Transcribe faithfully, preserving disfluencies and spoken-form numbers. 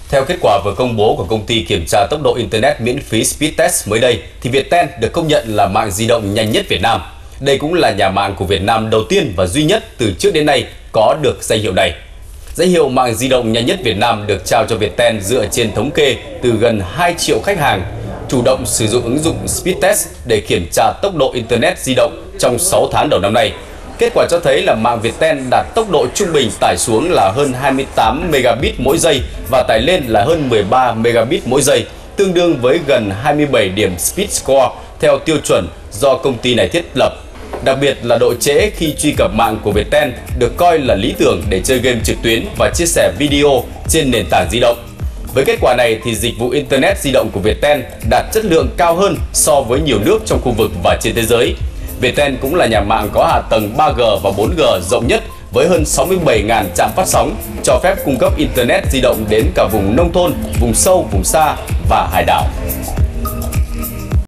Theo kết quả vừa công bố của công ty kiểm tra tốc độ Internet miễn phí Speedtest mới đây, thì Viettel được công nhận là mạng di động nhanh nhất Việt Nam. Đây cũng là nhà mạng của Việt Nam đầu tiên và duy nhất từ trước đến nay có được danh hiệu này. Danh hiệu mạng di động nhanh nhất Việt Nam được trao cho Viettel dựa trên thống kê từ gần hai triệu khách hàng chủ động sử dụng ứng dụng Speedtest để kiểm tra tốc độ Internet di động trong sáu tháng đầu năm nay. Kết quả cho thấy là mạng Viettel đạt tốc độ trung bình tải xuống là hơn hai mươi tám megabit mỗi giây và tải lên là hơn mười ba megabit mỗi giây, tương đương với gần hai mươi bảy điểm Speed Score theo tiêu chuẩn do công ty này thiết lập. Đặc biệt là độ trễ khi truy cập mạng của Viettel được coi là lý tưởng để chơi game trực tuyến và chia sẻ video trên nền tảng di động. Với kết quả này thì dịch vụ Internet di động của Viettel đạt chất lượng cao hơn so với nhiều nước trong khu vực và trên thế giới. Viettel cũng là nhà mạng có hạ tầng ba G và bốn G rộng nhất với hơn sáu mươi bảy nghìn trạm phát sóng, cho phép cung cấp Internet di động đến cả vùng nông thôn, vùng sâu, vùng xa và hải đảo.